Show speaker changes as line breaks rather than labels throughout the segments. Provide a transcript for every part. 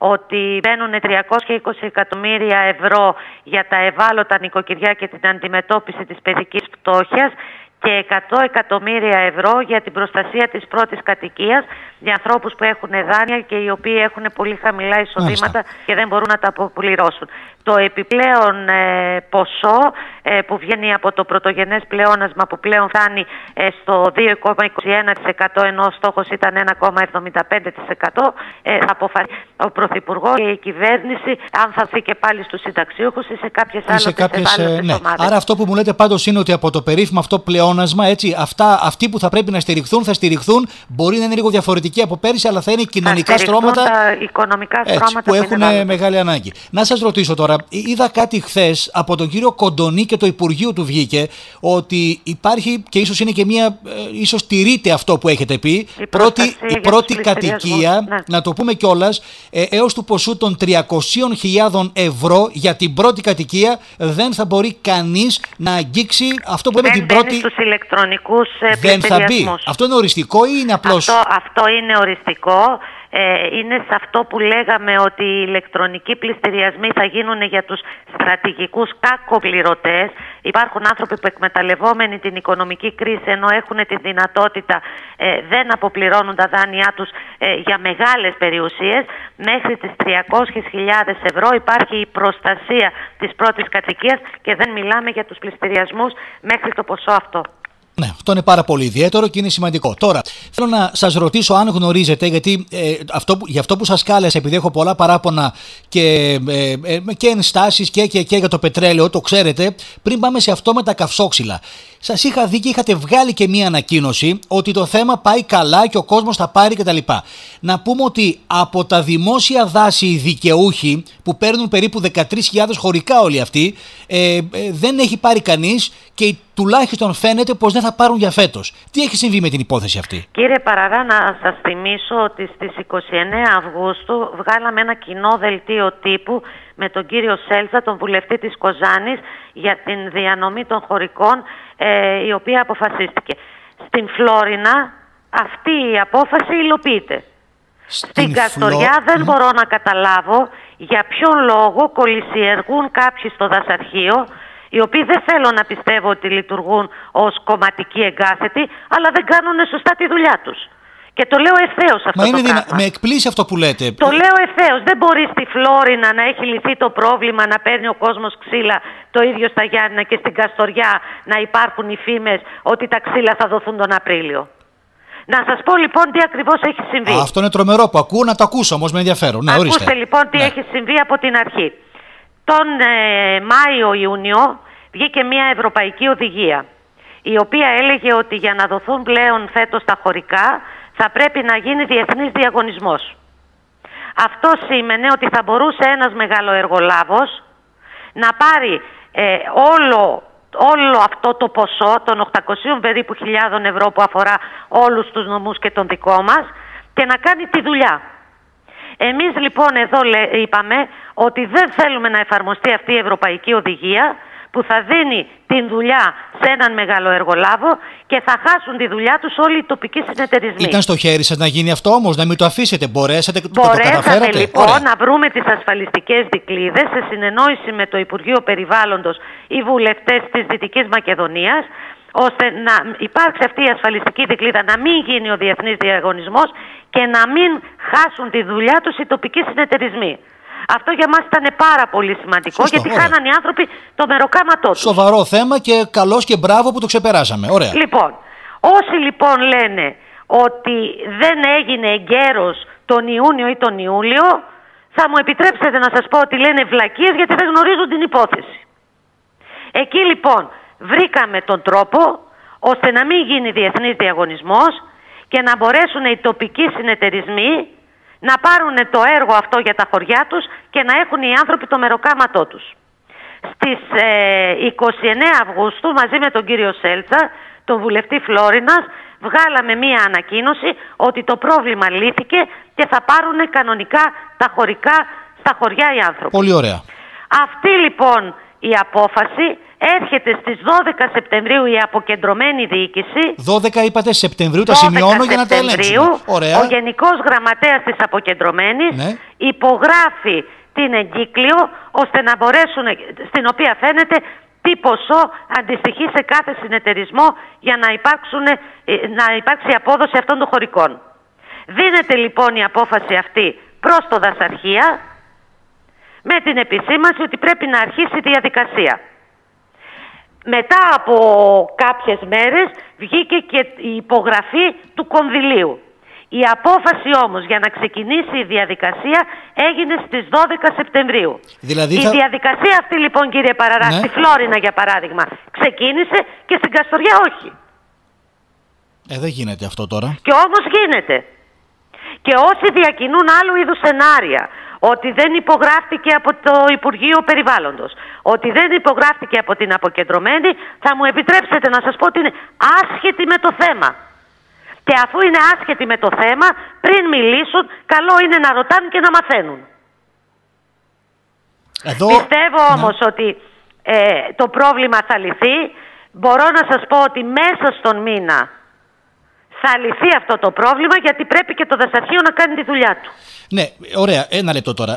ότι μπαίνουν 320 εκατομμύρια ευρώ για τα ευάλωτα νοικοκυριά και την αντιμετώπιση της παιδικής φτώχειας και 100 εκατομμύρια ευρώ για την προστασία της πρώτης κατοικίας για ανθρώπους που έχουν δάνεια και οι οποίοι έχουν πολύ χαμηλά εισοδήματα και δεν μπορούν να τα αποπληρώσουν. Το επιπλέον ποσό που βγαίνει από το πρωτογενές πλεόνασμα που πλέον φτάνει στο 2,21% ενώ ο στόχος ήταν 1,75%, θα αποφασίσει ο Πρωθυπουργός και η κυβέρνηση αν θα έρθει και πάλι στους συνταξιούχους ή σε κάποιες άλλες ομάδες.
Άρα αυτό που μου λέτε πάντως είναι ότι από το περίφημο αυτό πλεόνασμα, έτσι, αυτοί που θα πρέπει να στηριχθούν θα στηριχθούν. Μπορεί να είναι λίγο διαφορετικοί από πέρυσι, αλλά θα είναι κοινωνικά στρώματα,
τα οικονομικά στρώματα
που έχουν μεγάλη ανάγκη. Να σας ρωτήσω τώρα, είδα κάτι χθες από τον κύριο Κοντονή και το Υπουργείο του βγήκε ότι υπάρχει και ίσως είναι και μία, ίσως τηρείται αυτό που έχετε πει, η πρώτη κατοικία, ναι, να το πούμε κιόλας, έως του ποσού των 300.000 ευρώ για την πρώτη κατοικία δεν θα μπορεί κανείς να αγγίξει αυτό που λέμε την πρώτη.
Στους ηλεκτρονικούς
δεν θα μπει. Αυτό είναι οριστικό ή είναι απλώς?
Αυτό είναι οριστικό. Είναι σε αυτό που λέγαμε ότι οι ηλεκτρονικοί πληστηριασμοί θα γίνουν για τους στρατηγικούς κακοπληρωτές. Υπάρχουν άνθρωποι που εκμεταλλευόμενοι την οικονομική κρίση ενώ έχουν τη δυνατότητα δεν αποπληρώνουν τα δάνειά τους για μεγάλες περιουσίες. Μέχρι τις 300.000 ευρώ υπάρχει η προστασία της πρώτης κατοικίας και δεν μιλάμε για τους πληστηριασμούς μέχρι το ποσό αυτό.
Ναι, αυτό είναι πάρα πολύ ιδιαίτερο και είναι σημαντικό. Τώρα, θέλω να σας ρωτήσω αν γνωρίζετε, γιατί για αυτό που σας κάλεσα, επειδή έχω πολλά παράπονα και ενστάσεις και για το πετρέλαιο, το ξέρετε, πριν πάμε σε αυτό με τα καυσόξυλα. Σας είχα δει και είχατε βγάλει και μία ανακοίνωση ότι το θέμα πάει καλά και ο κόσμος θα πάρει κτλ. Να πούμε ότι από τα δημόσια δάση οι δικαιούχοι, που παίρνουν περίπου 13.000 χωρικά όλοι αυτοί, δεν έχει πάρει κανείς και τουλάχιστον φαίνεται πως δεν θα πάρουν για φέτος. Τι έχει συμβεί με την υπόθεση αυτή?
Κύριε Παραρά, να σας θυμίσω ότι στις 29 Αυγούστου βγάλαμε ένα κοινό δελτίο τύπου με τον κύριο Σέλτσα, τον βουλευτή της Κοζάνης, για την διανομή των χωρικών, η οποία αποφασίστηκε. Στην Φλόρινα αυτή η απόφαση υλοποιείται. Στην Καστοριά δεν μπορώ να καταλάβω για ποιον λόγο κολυσιεργούν κάποιοι στο δασαρχείο, οι οποίοι δεν θέλω να πιστεύω ότι λειτουργούν ως κομματικοί εγκάθετοι, αλλά δεν κάνουν σωστά τη δουλειά τους. Και το λέω ευθέως αυτό.
Μα είναι με εκπλήσει αυτό που λέτε.
Το λέω ευθέως. Δεν μπορεί στη Φλόρινα να έχει λυθεί το πρόβλημα, να παίρνει ο κόσμος ξύλα, το ίδιο στα Γιάννηνα, και στην Καστοριά να υπάρχουν οι φήμες ότι τα ξύλα θα δοθούν τον Απρίλιο. Να σας πω λοιπόν τι ακριβώς έχει συμβεί.
Αυτό είναι τρομερό που ακούω, να το ακούσω όμως με ενδιαφέρον. Ναι,
ακούστε λοιπόν τι έχει συμβεί από την αρχή. Τον Μάιο-Ιούνιο βγήκε μια ευρωπαϊκή οδηγία, η οποία έλεγε ότι για να δοθούν πλέον φέτος τα χωρικά θα πρέπει να γίνει διεθνής διαγωνισμός. Αυτό σήμαινε ότι θα μπορούσε ένας μεγαλοεργολάβος να πάρει όλο αυτό το ποσό των 800 περίπου χιλιάδων ευρώ που αφορά όλους τους νομούς και τον δικό μας και να κάνει τη δουλειά. Εμείς λοιπόν εδώ είπαμε ότι δεν θέλουμε να εφαρμοστεί αυτή η ευρωπαϊκή οδηγία που θα δίνει την δουλειά σε έναν μεγαλοεργολάβο και θα χάσουν τη δουλειά τους όλοι οι τοπικοί συνεταιρισμοί.
Ήταν στο χέρι σας να γίνει αυτό όμως, να μην το αφήσετε? Μπορέσατε το καταφέρατε?
Μπορέσαμε λοιπόν να βρούμε τις ασφαλιστικές δικλείδες σε συνεννόηση με το Υπουργείο Περιβάλλοντος, οι βουλευτές της Δυτικής Μακεδονίας, ώστε να υπάρξει αυτή η ασφαλιστική δικλείδα, να μην γίνει ο διεθνής διαγωνισμός και να μην χάσουν τη δουλειά τους οι τοπικοί συνεταιρισμοί. Αυτό για μας ήταν πάρα πολύ σημαντικό. Σωστό, γιατί χάναν οι άνθρωποι το μεροκάματό τους.
Σοβαρό θέμα και καλώς και μπράβο που το ξεπεράσαμε. Ωραία.
Λοιπόν, όσοι λοιπόν λένε ότι δεν έγινε εγκαίρος τον Ιούνιο ή τον Ιούλιο, θα μου επιτρέψετε να σας πω ότι λένε βλακίες γιατί δεν γνωρίζουν την υπόθεση. Εκεί λοιπόν βρήκαμε τον τρόπο ώστε να μην γίνει διεθνής διαγωνισμός και να μπορέσουν οι τοπικοί συνεταιρισμοί να πάρουν το έργο αυτό για τα χωριά τους και να έχουν οι άνθρωποι το μεροκάματό τους. Στις 29 Αυγούστου μαζί με τον κύριο Σέλτσα, τον βουλευτή Φλόρινας, βγάλαμε μία ανακοίνωση ότι το πρόβλημα λύθηκε και θα πάρουν κανονικά τα χωρικά στα χωριά οι άνθρωποι.
Πολύ ωραία.
Αυτή λοιπόν η απόφαση έρχεται στις 12 Σεπτεμβρίου η αποκεντρωμένη διοίκηση.
12 είπατε Σεπτεμβρίου, τα σημειώνω για να τα ελέγξουμε. Ωραία.
Ο Γενικός Γραμματέας της αποκεντρωμένης υπογράφει την εγκύκλιο, ώστε να μπορέσουν, στην οποία φαίνεται τι ποσό αντιστοιχεί σε κάθε συνεταιρισμό για να υπάρξει απόδοση αυτών των χωρικών. Δίνεται λοιπόν η απόφαση αυτή προς το δασαρχία με την επισήμανση ότι πρέπει να αρχίσει η διαδικασία. Μετά από κάποιες μέρες βγήκε και η υπογραφή του κονδυλίου. Η απόφαση όμως για να ξεκινήσει η διαδικασία έγινε στις 12 Σεπτεμβρίου.
Δηλαδή
η διαδικασία αυτή λοιπόν, κύριε Παραρά, στη Φλόρινα για παράδειγμα, ξεκίνησε και στην Καστοριά όχι.
Δεν γίνεται αυτό τώρα.
Και όμως γίνεται. Και όσοι διακινούν άλλου είδους σενάρια, ότι δεν υπογράφτηκε από το Υπουργείο Περιβάλλοντος, ότι δεν υπογράφτηκε από την αποκεντρωμένη, θα μου επιτρέψετε να σας πω ότι είναι άσχετοι με το θέμα. Και αφού είναι άσχετοι με το θέμα, πριν μιλήσουν, καλό είναι να ρωτάνε και να μαθαίνουν. Πιστεύω όμως ότι το πρόβλημα θα λυθεί. Μπορώ να σας πω ότι μέσα στον μήνα θα λυθεί αυτό το πρόβλημα, γιατί πρέπει και το δασαρχείο να κάνει τη δουλειά του.
Ναι, ωραία. Ένα λεπτό τώρα.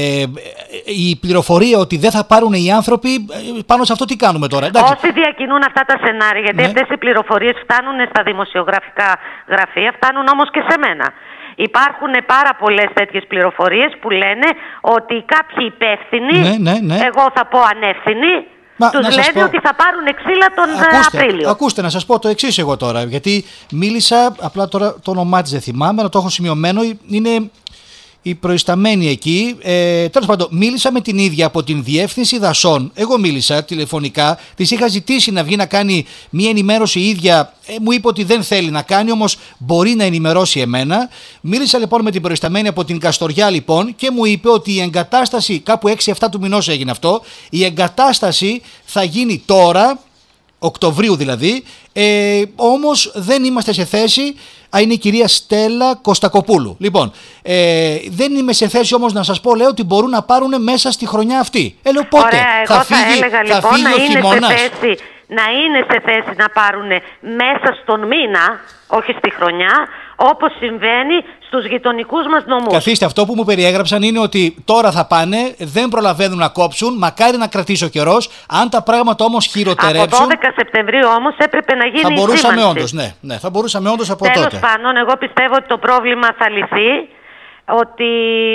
Η πληροφορία ότι δεν θα πάρουν οι άνθρωποι, πάνω σε αυτό τι κάνουμε τώρα? Εντάξει.
Όσοι διακινούν αυτά τα σενάρια, γιατί αυτές οι πληροφορίες φτάνουν στα δημοσιογραφικά γραφεία, φτάνουν όμως και σε μένα. Υπάρχουν πάρα πολλές τέτοιες πληροφορίες που λένε ότι κάποιοι υπεύθυνοι, εγώ θα πω ανεύθυνοι, τους λένε ότι θα πάρουν ξύλα τον Απρίλιο.
Ακούστε, να σας πω το εξής εγώ τώρα, γιατί μίλησα, απλά τώρα το όνομά της δεν θυμάμαι, αλλά το έχω σημειωμένο, είναι η προϊσταμένη εκεί. Τέλος πάντων, μίλησα με την ίδια από την Διεύθυνση Δασών. Εγώ μίλησα τηλεφωνικά, της είχα ζητήσει να βγει να κάνει μία ενημέρωση η ίδια. Μου είπε ότι δεν θέλει να κάνει, όμως μπορεί να ενημερώσει εμένα. Μίλησα λοιπόν με την προϊσταμένη από την Καστοριά λοιπόν και μου είπε ότι η εγκατάσταση, κάπου 6-7 του μηνός έγινε αυτό, η εγκατάσταση θα γίνει τώρα, Οκτωβρίου δηλαδή, όμως δεν είμαστε σε θέση. Είναι η κυρία Στέλλα Κωστακοπούλου. Λοιπόν, δεν είμαι σε θέση όμως να σας πω, λέω, ότι μπορούν να πάρουν μέσα στη χρονιά αυτή. Λέω πότε?
Ωραία, εγώ θα έλεγα λοιπόν να είναι σε θέση να πάρουν μέσα στον μήνα, όχι στη χρονιά, όπως συμβαίνει στους γειτονικούς μας νομούς.
Καθίστε, αυτό που μου περιέγραψαν είναι ότι τώρα θα πάνε, δεν προλαβαίνουν να κόψουν, μακάρι να κρατήσει ο καιρός. Αν τα πράγματα όμως χειροτερέψουν.
Από 12 Σεπτεμβρίου όμως έπρεπε να γίνει
θα μπορούσαμε όντως, ναι, θα μπορούσαμε όντως από τότε.
Τέλος πάντων, εγώ πιστεύω ότι το πρόβλημα θα λυθεί, ότι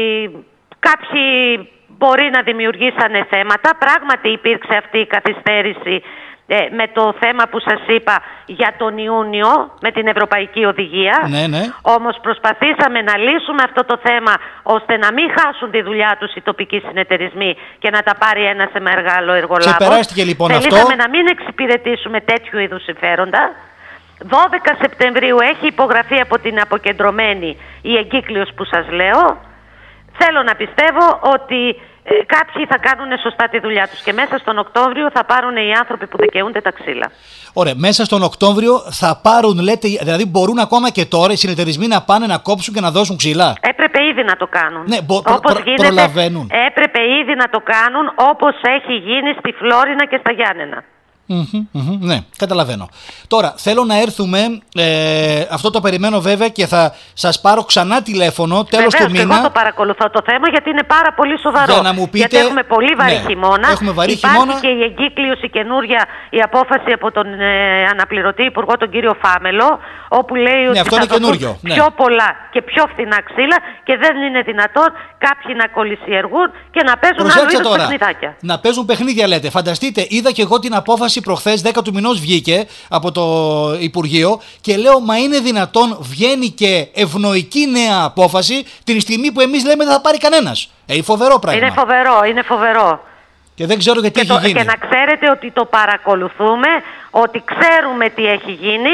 κάποιοι μπορεί να δημιουργήσανε θέματα. Πράγματι υπήρξε αυτή η καθυστέρηση με το θέμα που σας είπα για τον Ιούνιο, με την Ευρωπαϊκή Οδηγία. Όμως προσπαθήσαμε να λύσουμε αυτό το θέμα, ώστε να μην χάσουν τη δουλειά τους οι τοπικοί συνεταιρισμοί και να τα πάρει ένας μεγάλο εργολάβος.
Ξεπεράστηκε λοιπόν αυτό.
Θελήσαμε να μην εξυπηρετήσουμε τέτοιου είδους συμφέροντα. 12 Σεπτεμβρίου έχει υπογραφεί από την αποκεντρωμένη η εγκύκλιος που σας λέω. Θέλω να πιστεύω ότι κάποιοι θα κάνουν σωστά τη δουλειά τους και μέσα στον Οκτώβριο θα πάρουν οι άνθρωποι που δικαιούνται τα ξύλα.
Ωραία, μέσα στον Οκτώβριο θα πάρουν, λέτε, δηλαδή μπορούν ακόμα και τώρα οι συνεταιρισμοί να πάνε να κόψουν και να δώσουν ξύλα?
Έπρεπε ήδη να το κάνουν.
Ναι, προλαβαίνουν.
Έπρεπε ήδη να το κάνουν, όπως έχει γίνει στη Φλόρινα και στα Γιάννενα.
Ναι, καταλαβαίνω. Τώρα θέλω να έρθουμε, αυτό το περιμένω βέβαια και θα σας πάρω ξανά τηλέφωνο τέλος του μήνα.
Εγώ το παρακολουθώ το θέμα, γιατί είναι πάρα πολύ σοβαρό.
Για να μου πείτε,
γιατί έχουμε πολύ βαρύ χειμώνα. Υπάρχει και η εγκύκλειωση καινούρια, η απόφαση από τον αναπληρωτή υπουργό, τον κύριο Φάμελο, όπου λέει ότι
αυτό
θα
δώσουν
πιο πολλά και πιο φθηνά ξύλα και δεν είναι δυνατόν κάποιοι να κολλησιεργούν και να παίζουν άλλο είδος παιχνιδάκια.
Να παίζουν παιχνίδια, λέτε. Φανταστείτε, είδα και εγώ την απόφαση προχθές, 10 του μηνός βγήκε από το Υπουργείο και λέω, μα είναι δυνατόν, βγαίνει και ευνοϊκή νέα απόφαση την στιγμή που εμείς λέμε δεν θα πάρει κανένας? Φοβερό πράγμα.
Είναι φοβερό.
Και δεν ξέρω γιατί έχει γίνει.
Και να ξέρετε ότι το παρακολουθούμε, ότι ξέρουμε τι έχει γίνει.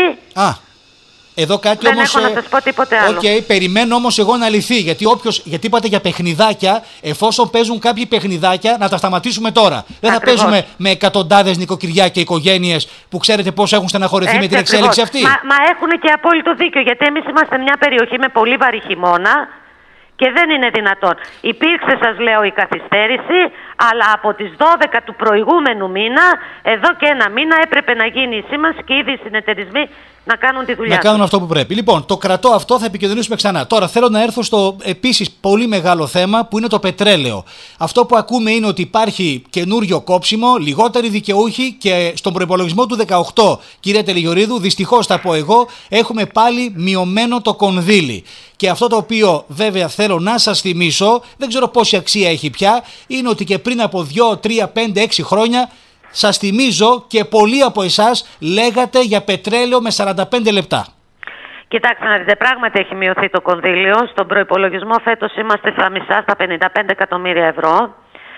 Εδώ κάτι
δεν
όμως.
Δεν έχω να σας πω τίποτε άλλο.
Περιμένω όμως εγώ να λυθεί. Γιατί είπατε για παιχνιδάκια, εφόσον παίζουν κάποιοι παιχνιδάκια, να τα σταματήσουμε τώρα. Δεν θα παίζουμε με εκατοντάδες νοικοκυριά και οικογένειες που ξέρετε πώς έχουν στεναχωρηθεί με την εξέλιξη αυτή.
Μα έχουν και απόλυτο δίκιο. Γιατί εμείς είμαστε μια περιοχή με πολύ βαρύ χειμώνα Και δεν είναι δυνατόν. Υπήρξε, σας λέω, η καθυστέρηση, αλλά από τις 12 του προηγούμενου μήνα, εδώ και ένα μήνα έπρεπε να γίνει η σήμανση και ήδη οι συνεταιρισμοί να κάνουν τη δουλειά.
Να κάνουν αυτό που πρέπει. Λοιπόν, το κρατώ αυτό, θα επικεντρωνήσουμε ξανά. Τώρα θέλω να έρθω στο επίσης πολύ μεγάλο θέμα που είναι το πετρέλαιο. Αυτό που ακούμε είναι ότι υπάρχει καινούριο κόψιμο, λιγότεροι δικαιούχοι και στον προϋπολογισμό του 18, κύριε Τελιγιορίδου, δυστυχώς θα πω εγώ, έχουμε πάλι μειωμένο το κονδύλι. Και αυτό το οποίο βέβαια θέλω να σας θυμίσω, δεν ξέρω πόση αξία έχει πια, είναι ότι και πριν από 2, 3, 5, 6 χρόνια, σας θυμίζω και πολλοί από εσάς λέγατε για πετρέλαιο με 45 λεπτά.
Κοιτάξτε να δείτε, πράγματι έχει μειωθεί το κονδύλιο. Στον προϋπολογισμό φέτος είμαστε στα μισά, στα 55 εκατομμύρια ευρώ.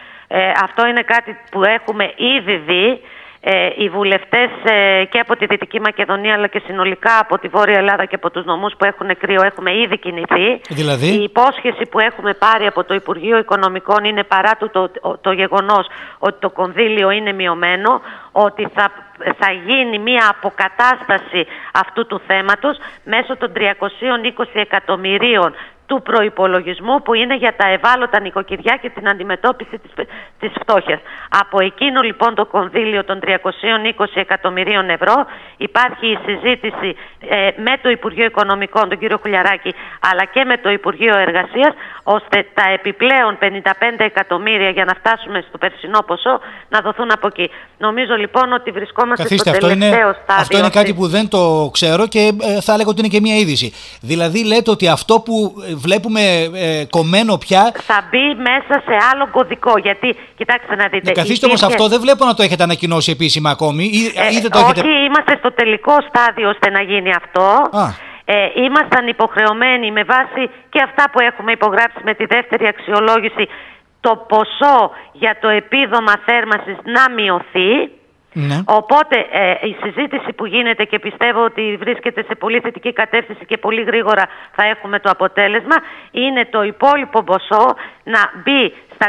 Αυτό είναι κάτι που έχουμε ήδη δει. Οι βουλευτές και από τη Δυτική Μακεδονία αλλά και συνολικά από τη Βόρεια Ελλάδα και από τους νομούς που έχουν κρύο έχουμε ήδη κινηθεί.
Δηλαδή?
Η υπόσχεση που έχουμε πάρει από το Υπουργείο Οικονομικών είναι παρά το γεγονός ότι το κονδύλιο είναι μειωμένο, ότι θα γίνει μια αποκατάσταση αυτού του θέματος μέσω των 320 εκατομμυρίων του προϋπολογισμού που είναι για τα ευάλωτα νοικοκυριά και την αντιμετώπιση της φτώχειας. Από εκείνο λοιπόν το κονδύλιο των 320 εκατομμυρίων ευρώ υπάρχει η συζήτηση με το Υπουργείο Οικονομικών, τον κύριο Χουλιαράκη, αλλά και με το Υπουργείο Εργασίας, ώστε τα επιπλέον 55 εκατομμύρια για να φτάσουμε στο περσινό ποσό να δοθούν από εκεί. Νομίζω λοιπόν ότι βρισκόμαστε στο τελευταίο στάδιο.
Αυτό είναι κάτι που δεν το ξέρω και θα έλεγα ότι είναι και μια είδηση. Δηλαδή λέτε ότι αυτό που βλέπουμε κομμένο πια
θα μπει μέσα σε άλλο κωδικό. Γιατί, κοιτάξτε να δείτε.
Καθίστε όμως αυτό, δεν βλέπω να το έχετε ανακοινώσει επίσημα ακόμη. Ή δεν το έχετε...
Όχι, είμαστε στο τελικό στάδιο ώστε να γίνει αυτό. Ήμασταν υποχρεωμένοι με βάση και αυτά που έχουμε υπογράψει με τη δεύτερη αξιολόγηση το ποσό για το επίδομα θέρμανσης να μειωθεί.
Ναι.
Οπότε η συζήτηση που γίνεται και πιστεύω ότι βρίσκεται σε πολύ θετική κατεύθυνση και πολύ γρήγορα θα έχουμε το αποτέλεσμα, είναι το υπόλοιπο ποσό να μπει στα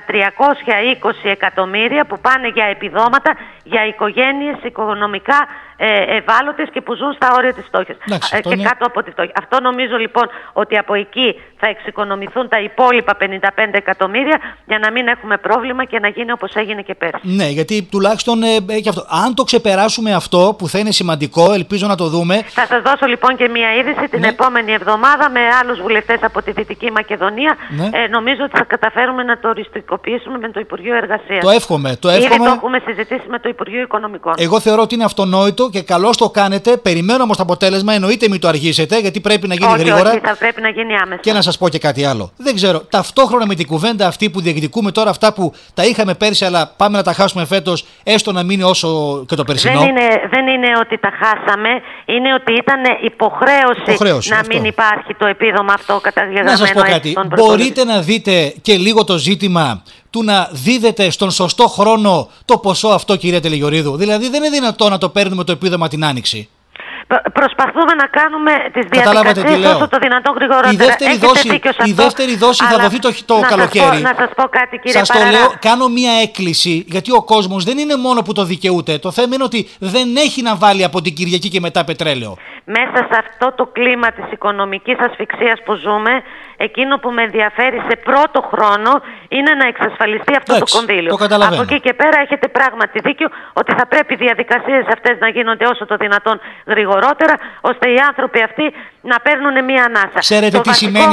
320 εκατομμύρια που πάνε για επιδόματα για οικογένειες οικονομικά ευάλωτες και που ζουν στα όρια της φτώχειας και κάτω από τη φτώχεια. Αυτό νομίζω λοιπόν ότι από εκεί θα εξοικονομηθούν τα υπόλοιπα 55 εκατομμύρια για να μην έχουμε πρόβλημα και να γίνει όπως έγινε και πέρσι.
Ναι, γιατί τουλάχιστον και αυτό. Αν το ξεπεράσουμε αυτό που θα είναι σημαντικό, ελπίζω να το δούμε.
Θα σας δώσω λοιπόν και μία είδηση την επόμενη εβδομάδα με άλλους βουλευτές από τη Δυτική Μακεδονία. Νομίζω ότι θα καταφέρουμε να το οριστικοποιήσουμε με το Υπουργείο Εργασίας.
Το εύχομαι.
Ήδη το έχουμε συζητήσει με το Υπουργείο Οικονομικών.
Εγώ θεωρώ ότι είναι αυτονόητο και καλώς το κάνετε. Περιμένω όμως το αποτέλεσμα. Εννοείται μην το αργήσετε, γιατί πρέπει να γίνει γρήγορα.
Όχι, θα πρέπει να γίνει άμεσα.
Και να σας πω και κάτι άλλο. Δεν ξέρω, ταυτόχρονα με την κουβέντα αυτή που διεκδικούμε τώρα, αυτά που τα είχαμε πέρσι, αλλά πάμε να τα χάσουμε φέτος, έστω να μείνει όσο και το περσινό.
Δεν είναι ότι τα χάσαμε, είναι ότι ήταν υποχρέωση να μην υπάρχει το επίδομα αυτό καταγεγραμμένο.
Να σας πω κάτι. Μπορείτε να δείτε και λίγο το ζήτημα του να δίδετε στον σωστό χρόνο το ποσό αυτό, κυρία Τελιγιορίδου? Δηλαδή δεν είναι δυνατό να το παίρνουμε το επίδομα την Άνοιξη.
Προσπαθούμε να κάνουμε τις διαδικασίες όσο το δυνατόν γρηγορότερα.
Η δεύτερη δόση θα δοθεί το καλοκαίρι.
Να σας πω κάτι, κύριε
Σας το λέω, κάνω μία έκκληση, γιατί ο κόσμος δεν είναι μόνο που το δικαιούται. Το θέμα είναι ότι δεν έχει να βάλει από την Κυριακή και μετά πετρέλαιο.
Μέσα σε αυτό το κλίμα της οικονομικής ασφυξίας που ζούμε, εκείνο που με ενδιαφέρει σε πρώτο χρόνο είναι να εξασφαλιστεί αυτό το κονδύλιο. Από εκεί και πέρα έχετε πράγματι δίκιο ότι θα πρέπει οι διαδικασίες αυτές να γίνονται όσο το δυνατόν γρηγορότερα, ώστε οι άνθρωποι αυτοί να παίρνουν μία ανάσα.
Ξέρετε τι σημαίνει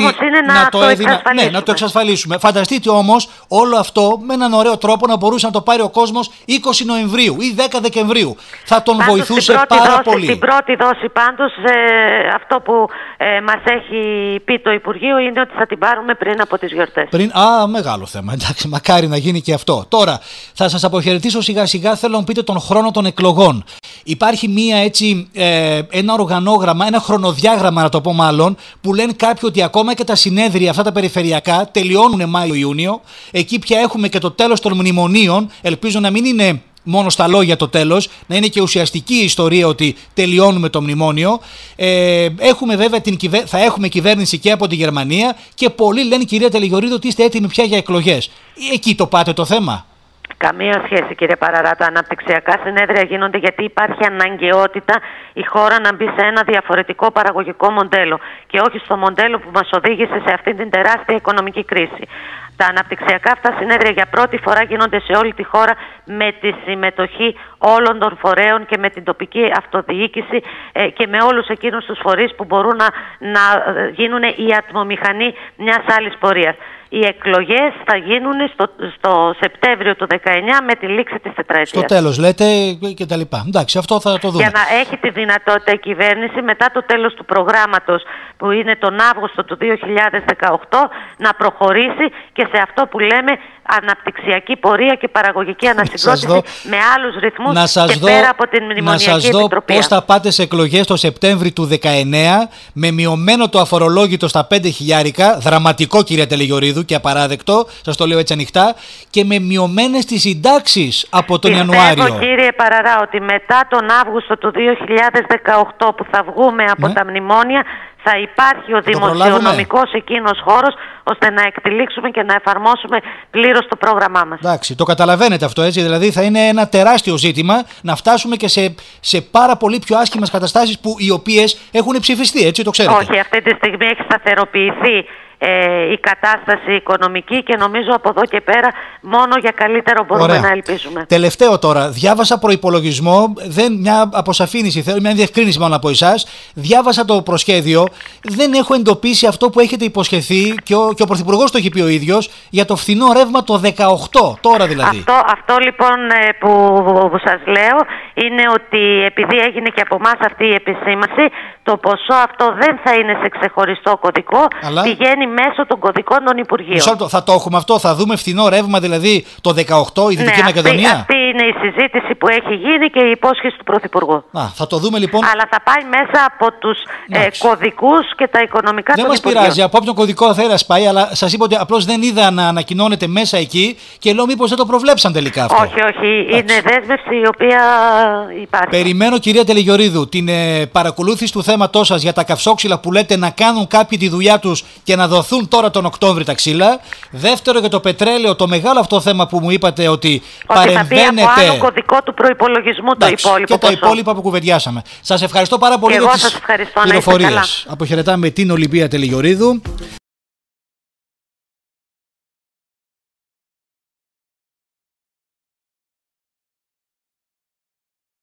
να το εξασφαλίσουμε. Φανταστείτε όμως όλο αυτό με έναν ωραίο τρόπο να μπορούσε να το πάρει ο κόσμος 20 Νοεμβρίου ή 10 Δεκεμβρίου. Θα τον βοηθούσε πάρα πολύ.
Την πρώτη δόση πάντως, αυτό που μας έχει πει το Υπουργείο είναι ότι θα την πάρουμε πριν από τις γιορτές.
Μεγάλο θέμα. Εντάξει, μακάρι να γίνει και αυτό. Τώρα, θα σας αποχαιρετήσω σιγά σιγά. Θέλω να μου πείτε τον χρόνο των εκλογών. Υπάρχει ένα οργανόγραμμα, ένα χρονοδιάγραμμα να το πω μάλλον, που λένε κάποιοι ότι ακόμα και τα συνέδρια αυτά τα περιφερειακά τελειώνουν Μάιο-Ιούνιο. Εκεί πια έχουμε και το τέλος των μνημονίων. Ελπίζω να μην είναι μόνο στα λόγια το τέλος, να είναι και ουσιαστική η ιστορία ότι τελειώνουμε το μνημόνιο. Έχουμε βέβαια θα έχουμε κυβέρνηση και από τη Γερμανία και πολλοί λένε, κυρία Τελιγιορίδου, ότι είστε έτοιμοι πια για εκλογές. Εκεί το πάτε το θέμα.
Καμία σχέση, κύριε Παραρά. Τα αναπτυξιακά συνέδρια γίνονται γιατί υπάρχει αναγκαιότητα η χώρα να μπει σε ένα διαφορετικό παραγωγικό μοντέλο και όχι στο μοντέλο που μας οδήγησε σε αυτή την τεράστια οικονομική κρίση. Τα αναπτυξιακά αυτά συνέδρια για πρώτη φορά γίνονται σε όλη τη χώρα με τη συμμετοχή όλων των φορέων και με την τοπική αυτοδιοίκηση και με όλους εκείνους τους φορείς που μπορούν να γίνουν η ατμομηχανή μιας άλλης πορείας. Οι εκλογές θα γίνουν στο Σεπτέμβριο του 19 με τη λήξη της τετραετίας.
Στο τέλος λέτε και τα λοιπά. Εντάξει, αυτό θα το δούμε.
Για να έχει τη δυνατότητα η κυβέρνηση μετά το τέλος του προγράμματος που είναι τον Αύγουστο του 2018 να προχωρήσει και σε αυτό που λέμε αναπτυξιακή πορεία και παραγωγική ανασυγκρότηση με άλλους ρυθμούς και πέρα από την μνημονιακή επιτροπή.
Να σας δω πώς θα πάτε σε εκλογές το Σεπτέμβρη του 19 με μειωμένο το αφορολόγητο στα 5 χιλιάρικα, δραματικό κύριε Τελεγιορίδου και απαράδεκτο, σας το λέω έτσι ανοιχτά, και με μειωμένες τις συντάξεις από τον Ιανουάριο.
Πιστεύω κύριε Παραρά ότι μετά τον Αύγουστο του 2018 που θα βγούμε από τα μνημόνια θα υπάρχει ο δημοσιονομικός εκείνος χώρος ώστε να εκτυλίξουμε και να εφαρμόσουμε πλήρως το πρόγραμμά μας.
Εντάξει, το καταλαβαίνετε αυτό έτσι, δηλαδή θα είναι ένα τεράστιο ζήτημα να φτάσουμε και σε πάρα πολύ πιο άσχημες καταστάσεις που οι οποίες έχουν ψηφιστεί, έτσι το ξέρετε.
Όχι, αυτή τη στιγμή έχει σταθεροποιηθεί η κατάσταση οικονομική και νομίζω από εδώ και πέρα μόνο για καλύτερο μπορούμε να ελπίζουμε.
Τελευταίο τώρα, διάβασα προϋπολογισμό, μια αποσαφήνιση θέλω, μια διευκρίνηση μόνο από εσάς. Διάβασα το προσχέδιο, δεν έχω εντοπίσει αυτό που έχετε υποσχεθεί και ο Πρωθυπουργός το έχει πει ο ίδιος για το φθηνό ρεύμα το 18, τώρα δηλαδή.
Αυτό λοιπόν που σας λέω είναι ότι επειδή έγινε και από εμάς αυτή η επισήμανση, το ποσό αυτό δεν θα είναι σε ξεχωριστό κωδικό, πηγαίνει μέσω των κωδικών των Υπουργείων.
Θα το έχουμε αυτό, θα δούμε φθηνό ρεύμα δηλαδή το 18 η Δυτική Μακεδονία.
Αυτή είναι η συζήτηση που έχει γίνει και η υπόσχεση του Πρωθυπουργού.
Θα το δούμε λοιπόν.
Αλλά θα πάει μέσα από τους κωδικούς και τα οικονομικά των Υπουργείων.
Δεν μας πειράζει από όποιον κωδικό θέλει να πάει, αλλά σας είπα ότι απλώς δεν είδα να ανακοινώνεται μέσα εκεί και λέω μήπως δεν το προβλέψαν τελικά αυτό.
Όχι, είναι δέσμευση η οποία υπάρχει.
Περιμένω κυρία Τελεγιορίδου την παρακολούθηση του θέματός σας για τα καυσόξυλα που λέτε να κάνουν κάποιοι τη δουλειά τους και να δοθούν τώρα τον Οκτώβρη τα ξύλα. Δεύτερο για το πετρέλαιο, το μεγάλο αυτό θέμα που μου είπατε ότι παρεμβαίνετε.
Θα μπει από άλλο κωδικό του προϋπολογισμού το υπόλοιπο.
Και τα υπόλοιπα που κουβεντιάσαμε. Σας ευχαριστώ πάρα πολύ
για τις πληροφορίες.
Αποχαιρετάμε την Ολυμπία Τελεγιορίδου.